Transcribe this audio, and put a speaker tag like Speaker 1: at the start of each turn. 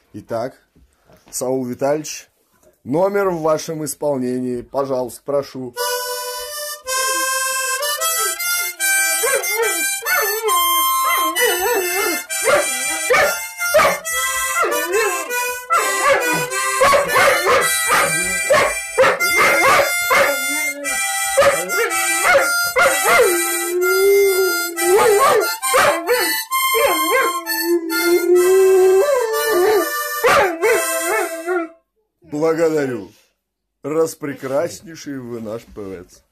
Speaker 1: Итак, Саул Витальевич, номер в вашем исполнении, пожалуйста, прошу. Благодарю. Распрекраснейший вы наш певец.